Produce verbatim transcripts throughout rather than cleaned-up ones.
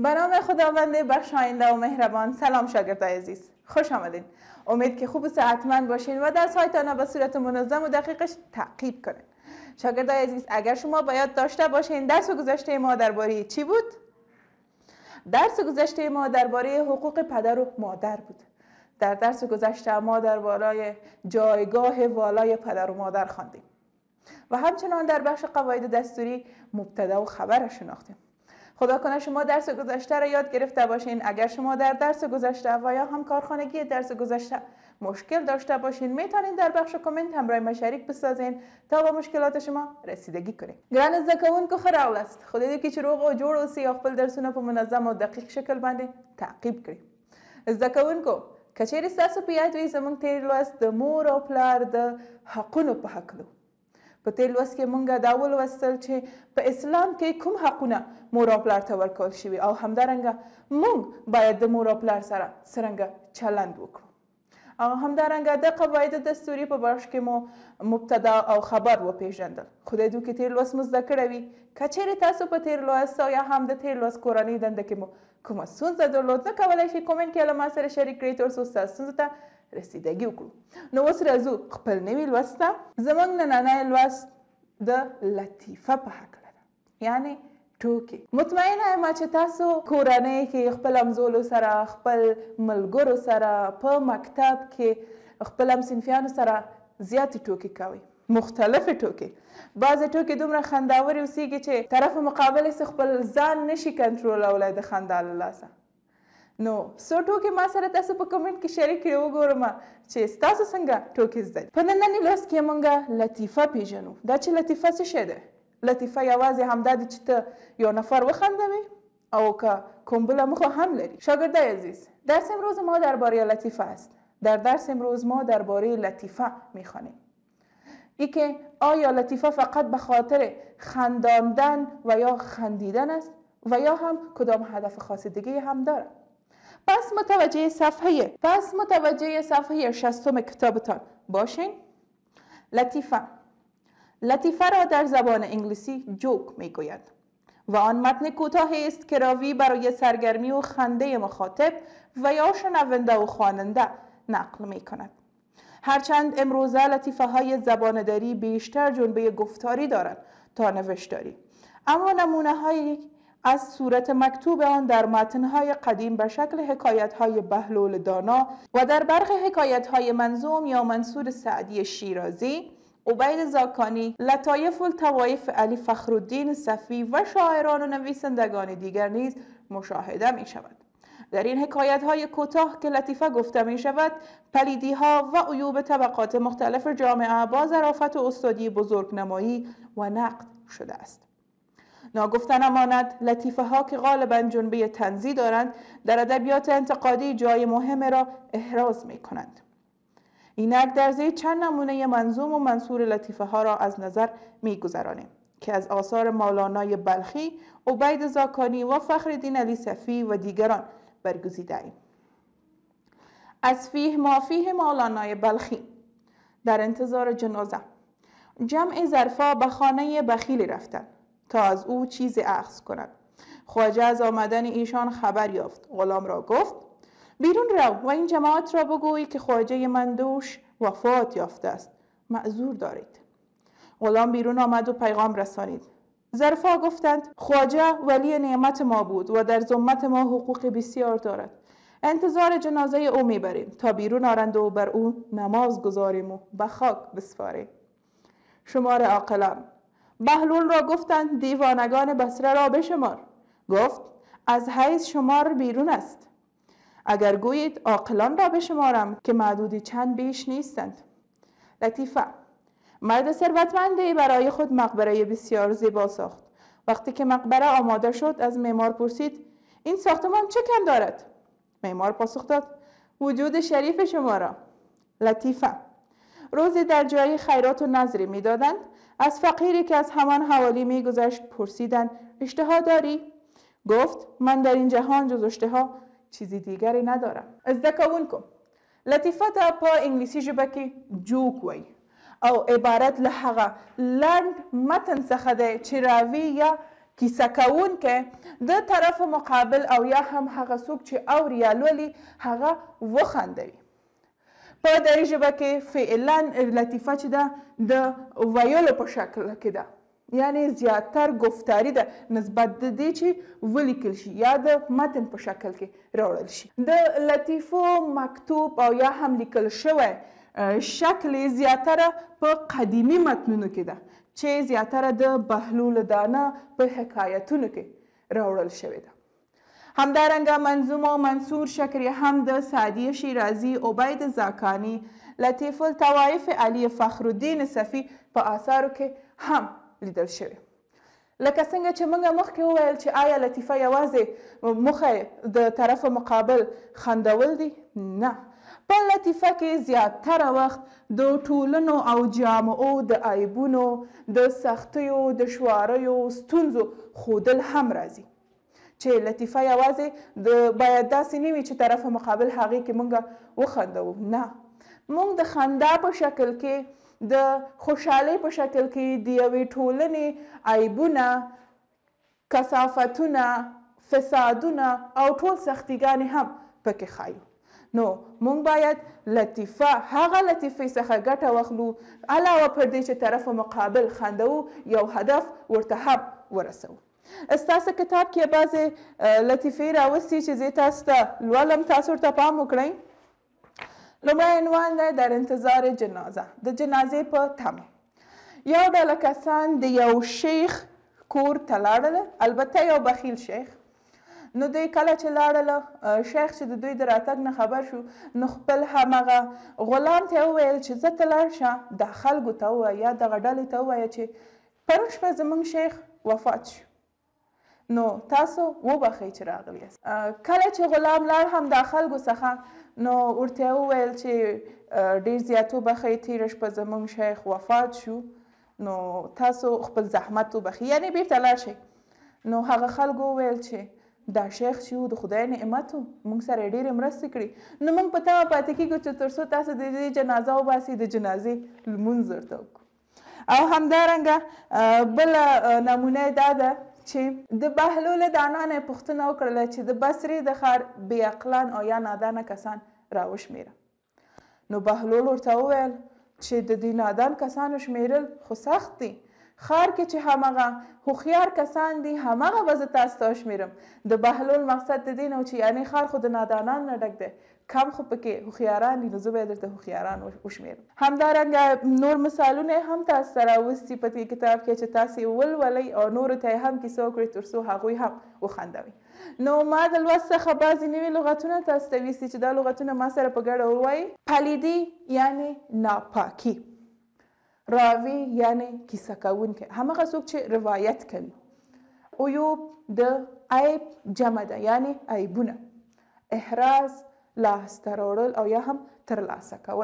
به نام خداوند بخشاینده و مهربان. سلام شاگردای عزیز، خوش آمدین. امید که خوب و صحتمند باشین و درس‌هایتان به صورت منظم و دقیقش تعقیب کنین. شاگردای عزیز، اگر شما باید داشته باشین درس گذشته ما درباره چی بود؟ درس گذشته ما درباره حقوق پدر و مادر بود. در درس گذشته ما درباره جایگاه والای پدر و مادر خواندیم و همچنان در بخش قواعد دستوری مبتدا و خبر را شناختیم. خدا کنه شما درس گذشته را یاد گرفته باشین. اگر شما در درس گذشته و یا هم کارخانگی درس گذشته مشکل داشته باشین، میتونین در بخش کامنت همراه ما شریک بسازین تا با مشکلات شما رسیدگی کنین. ګران زده کوونکو ښه راغلاست. خدای دې کړي چې روغ او جوړ اوسئ او خپل درسونه په منظم او دقیق شکل باندې تعقیب کړئ. زده کوونکو، که چیرې ستاسو په یاد وي زموږ تیر لوست د مور او پلار د حقونو په هکلو. په تیر لوست کې مونږ دا ولوستل چې په اسلام کې کوم حقونه مور او پلار ته ورکول شوي او همدارنګه مونږ باید د مور او پلار سره څرنګه چلند وکړو. او همدارنګه د قواعد دستوري په بخش کې مو مبتدا او خبر وپېژندل. خدای دې وکړي تیر لوست مو زده کړی وي. که چیرې تاسو په تیر لوست او یا هم د تیر لوست کورنۍ دنده کې مو کومه ستونزه درلود، نه کولی شئ کومنټ کې له ما سره شریک کړئ تر څو ستاسو ستونزو ته رسیدگی وکړو. نو اوس راځو خپل نوي لوست ته. زموږ نننی لوست د لطیفه په هکله ده، یعنی ټوکې. مطمئنه یم چې تاسو کورنۍ کې خپل همزولو سره، خپل ملګرو سره، په مکتب کې خپل همصنفیانو سره زیاتې ټوکې کوئ، مختلفې ټوکې. بعضې ټوکې دومره خنداورې اوسېږي چې طرف مقابل یې خپل ځان نشي کنټرولولی د خندا له لاسه. نو څو ټوکې ما سره تاسو په کمنټ کې شریک کړئ، وګورم چې ستاسو څنګه ټوکې زده دي. په ننني لوست کې موږ لطیفه پیژنو. دا چې لطیفه څه شی ده؟ لطیفه یوازې همدا ده چې ته یو نفر وخندوی او که کوم بله موخه هم لري. شاگردای عزیز، درس امروز ما درباره لطیفه است. در درس امروز ما درباره لطیفه میخوانیم. ای که آیا لطیفه فقط به خاطر خنداندن و یا خندیدن است و یا هم کدام هدف خاص دیگه هم داره؟ پس متوجه صفحه پس متوجه صفحه شصتم کتابتان باشین. لطیفه لطیفه را در زبان انگلیسی جوک میگوید و آن متن کوتاهی است که راوی برای سرگرمی و خنده مخاطب و یا شنونده و خواننده نقل می کند. هرچند امروزه لطیفه های زبانداری بیشتر جنبه گفتاری دارند تا نوشتاری، اما نمونه های از صورت مکتوب آن در متن‌های قدیم به شکل حکایت‌های بهلول دانا و در برخی حکایت‌های منظوم یا منصور سعدی شیرازی، عبید زاکانی، لطایف الطوایف علی فخرالدین صفی و شاعران و نویسندگان دیگر نیز مشاهده می‌شود. در این حکایت‌های کوتاه که لطیفه گفته می‌شود، پلیدی‌ها و عیوب طبقات مختلف جامعه با ظرافت و استادی بزرگنمایی و نقد شده است. ناگفته نماند لطیفه ها که غالبا جنبه طنزی دارند در ادبیات انتقادی جای مهم را احراز می کنند. اینک در زیر چند نمونه منظوم و منصور لطیفه ها را از نظر می گذرانیم که از آثار مولانای بلخی، عبید زاکانی و فخرالدین علی صفی و دیگران برگزیده ایم. از فیه مافیه مولانای بلخی. در انتظار جنازه جمع ظرفا به خانه بخیلی رفتند تا از او چیز اخذ کند. خواجه از آمدن ایشان خبر یافت. غلام را گفت بیرون رو و این جماعت را بگویی که خواجه من دوش وفات یافته است، معذور دارید. غلام بیرون آمد و پیغام رسانید. ظرفا گفتند خواجه ولی نعمت ما بود و در ذمت ما حقوق بسیار دارد. انتظار جنازه او میبریم تا بیرون آرند و بر او نماز گذاریم و به خاک بسپاریم. شمار عاقلان. بهلول را گفتند دیوانگان بصره را بشمار. گفت از حیز شمار بیرون است. اگر گویید عاقلان را بشمارم که معدودی چند بیش نیستند. لطیفه. مرد ثروتمندی برای خود مقبره بسیار زیبا ساخت. وقتی که مقبره آماده شد از معمار پرسید این ساختمان چه کم دارد؟ معمار پاسخ داد وجود شریف شما را. لطیفه. روزی در جای خیرات و نظری می دادند. از فقیری که از همان حوالی می گذشت پرسیدند اشتها داری؟ گفت من در این جهان جز اشتها چیزی دیگری ندارم. زده کوونکو، لطیفه ته په انګلیسي ژبه کې جوک وایي او عبارت له هغه لنډ متن څخه دی چې راوي یا کیسه کوونکی د طرف مقابل او یا هم هغه څوک چې اوري یا لولي هغه وخندوي. په دري ژبه کې فعلا لطیفه چې ده د ویلو په شکل کې ده، یعنی زیاتر گفتاری ده نسبت د دې چې ولیکل شي یا د متن په شکل کې راوړل شي. د لطیفو مکتوب او یا هم لیکل شوی شکل زیاتره په قدیمی متنونو کې ده چې زیاتره د بهلول دانه په حکایتونو کې راوړل شوی ده. همدارنګه منظوم او منصور شکر هم د سعدی شیرازي، عبید زاکانی، لطیف الطوایف علی فخرالدین صفی په آثارو کې هم لیدل شوی. لکه څنګه چې موږ مخکې وویل چې آیا لطیفه یوازې موخه د طرف مقابل خندول دي؟ نه. په لطیفه کې زیاتره وخت د ټولنو او جامعو د عیبونو، د سختیو، د شواریو، ستونزو ښودل هم راځي چې لطیفه یوازې د باید داسې نه وي چې طرف مقابل هغې کې موږ وخندوو. نه، موږ د خندا په شکل کې، د خوشحالۍ په شکل کې د یوې ټولنې عیبونه، کثافتونه، فسادونه او ټول سختیګانې هم پکې ښایو. نو موږ باید لطیفه هغه لطیفې څخه ګټه واخلو علاوه پر دې چې طرف مقابل خندوو، یو هدف ورته هم ورسوو. ستاسو کتاب کې بعضې لطیفې راوستي چې زه تاسو ته لولم، تاسو ورته پام وکړئ. لومړی عنوان دی در انتظار جنازه، د جنازې په تمه. یو ډله کسان د یو شیخ کور ته لاړله، البته یو بخیل شیخ. نو دوی کله چې لاړله، شیخ چې د دوی د راتګ نه خبر شو، نو خپل همغه غلام ته وویل چې زه ته لاړ شه، د خلکو ته ووایه یا دغه ډلې ته ووایه چې پرون شپه زموږ شیخ وفات شو، نو تاسو وبخئ چې راغلی یاست. کله چې غلام لاړ هم د خلکو څخه، نو ورته وویل چې ډېر زیات وبخئ، تېره شپه زموږ شیخ وفات شو، نو تاسو خپل زحمت وبخئ، یعنې بیرته لاړ شئ. نو هغه خلکو وویل چې دا شیخ چې و د خدای نعمت و، موږ سره یې ډېرې مرستې کړي، نو موږ په تمه پاتې کېږو چې تر څو تاسو د دې جنازه وباسئ، د جنازې لمونځ ورته وکړو. او همدارنګه بله نمونه دا ده چې د بهلول دانا نه یې پوښتنه وکړله چې د بصرې د ښار بې عقلان او یا نادانه کسان راوشمېره. نو بهلول ورته وویل چې د دې نادان کسانو شمېرل خو سخت دي، ښار کې چې همغه هوښیار کسان دي همغه به زه تاسو ته وشمېرم. د بهلول مقصد د دې نه و چې یعنې ښار خو د نادانان نه ډک دی، کم خو پکې هوښیاران دي، نو زه به یې درته هوښیاران وشمېرم. همدارنګه نور مثالونه هم تاسو ته راوستي په دې کتاب کې چې تاسې ولولئ او نورو ته یې هم کیسه وکړئ تر څو هغوی هم وخندوئ. نو ما د لوست څخه بعضې نوي لغتونه تاسو ته ویستي چې دا لغتونه ما سره په ګډه ووایئ. پلیدي یعنې ناپاکي، راوی یعنی کیسه کوونکی، همغه څوک چې روایت کوي. عیوب د عیب جمع ده، یعنی عیبونه. احراز لاسته راوړل او یا هم ترلاسه کول.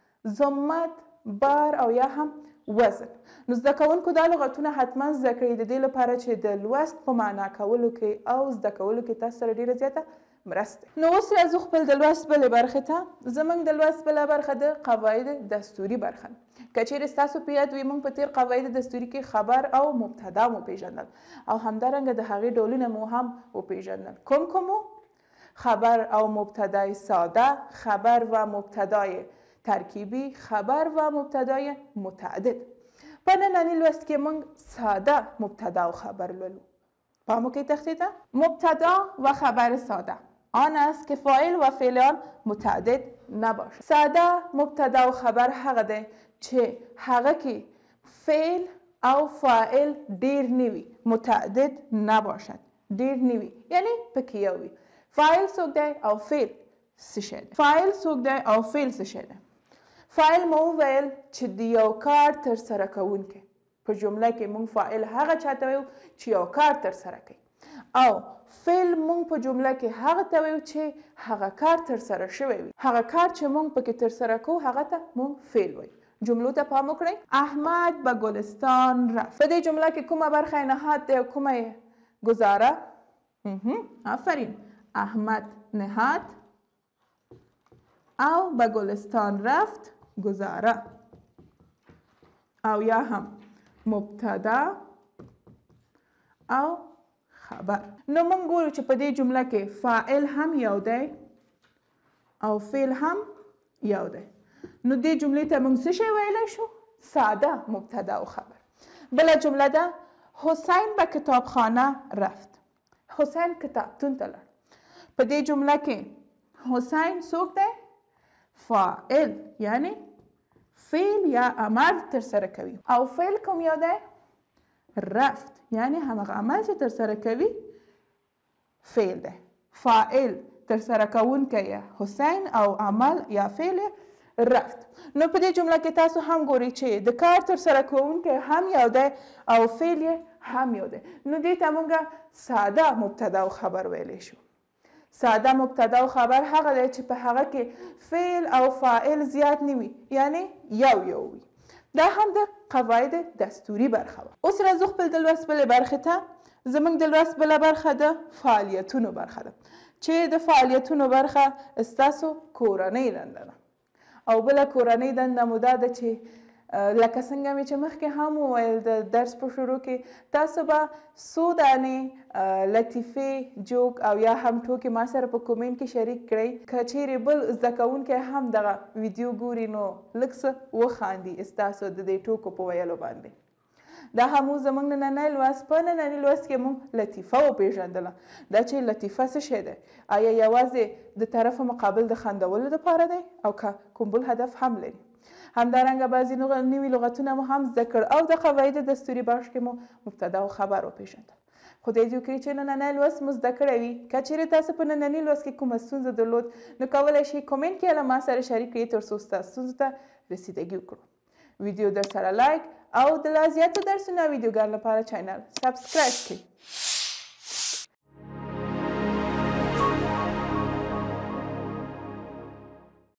ذمت بار او یا هم وزن. نو زده کوونکو دا لغتونه حتما زده کړئ د دې لپاره چې د لوست په معنا کولو کې او زده کولو کې تاسو سره ډېره زیاته مرسته. نو اوس راځو خپل د لوست بلې برخې ته. زموږ د لوست بله برخه د قواعد دستوري برخه. که چیرې ستاسو په یاد وي، موږ په تېر قواعد دستوري کې خبر او مبتدا مو پیژندل او همدارنګه د هغې ډولونه مو هم وپیژندل. کوم کوم و؟ خبر او مبتدای ساده، خبر و مبتدای ترکیبی، خبر و مبتدای متعدد. په ننني لوست کې موږ ساده مبتدا و خبر لولو. پام وکړئ تختې ته. مبتدا و خبر ساده آن است که فاعل و فعل آن متعدد نباشد. ساده مبتدا و خبر هغه دی چې هغه کې فعل او فاعل ډیر نه وي، متعدد نباشد، ډیر نه وي، یعنی پکې یو وي. فاعل څوک دی او فعل څه شی دی؟ فاعل څوک دی او فعل څه شی دی؟ فاعل مو وویل چې د یو کار ترسره کوونکی. په جمله کې موږ فاعل هغه چاته وایو چې یو کار ترسره کوي، او فعل موږ په جمله کې هغه ته وایو چې هغه کار ترسره شوی وي. هغه کار چې موږ پکې ترسره کوو هغه ته موږ فعل وایو. جملو ته پام وکړئ. احمد به گلستان رفت. په دې جمله کې کومه برخه یې نهاد دی او کومه یې گزاره؟ آفرین، احمد نهاد او به گلستان رفت گزاره، او یا هم مبتدا او خبر. نو موږ ګورو چې په دې جمله کې فاعل هم یو دی او فعل هم یو دی. نو دې جملې ته موږ څه شی ویلی شو؟ ساده مبتدا و خبر. بله جمله ده حسین به کتابخانه رفت. حسین کتابتون ته لاړ. په دې جمله کې حسین څوک دی؟ فاعل یعنی فعل یا عمل ترسره کوي او فعل کوم یو دی؟ رفت یعنی همغه عمل چې ترسره کوي فعل دی. فاعل ترسره کوونکی حسین او عمل یا فعل رفت. نو په دې جمله کې تاسو هم ګورئ چې د کار ترسره کوونکی هم یو دی او فعل هم یو دی. نو دې ته موږ ساده مبتدا و خبر ویلی شو. ساده مبتدا و خبر هغه دی چې په هغه کې فعل او فاعل زیات نه وي یعنی یو یو وي. دا هم د قواعد دستوري برخه وه. اوس راځو خپل د لوست بلې برخې ته. زموږ د لوست بله برخه د فعالیتونو برخه ده چې د فعالیتونو برخه ستاسو کورنۍ دنده ده او بله کورنۍ دنده مو دا ده چې لکه څنګه مې چې مخکې هم وویل د درس په شروع کې تاسو به څو دانې لطیفې جوک او یا هم ټوکې ما سره په کومنټ کې شریک کړئ. که چیرې بل زده کوونکی هم دغه ویډیو ګوري نو لږ څه وخاندي ستاسو د دې ټوکو په ویلو باندې. دا هم زموږ نننی لوست په ننني لوست کې موږ لطیفه وپېژندله. دا چې لطیفه څه شی دی؟ آیا یوازې د طرف مقابل د خندولو دپاره دی او که کوم بل هدف هم لري؟ همدارنګه بعضې نوي لغتونه مو هم زده کړ او د قواعد دستوري بخش کې مو مبتدا و خبر وپېژندل. خدای دې وکړي چې نننی لوست مو زده کړی وي. که چیرې تاسو په ننني لوست کې کومه ستونزه درلود نو کولی شئ کومنټ کې له ما سره شریک کړئ تر څو ستاسو ستونزو ته رسیدګي وکړو. ویډیو در سره لایک او د لا زیاتو درسونو او ویډیوګانو لپاره چینل سبسکرایب کړئ.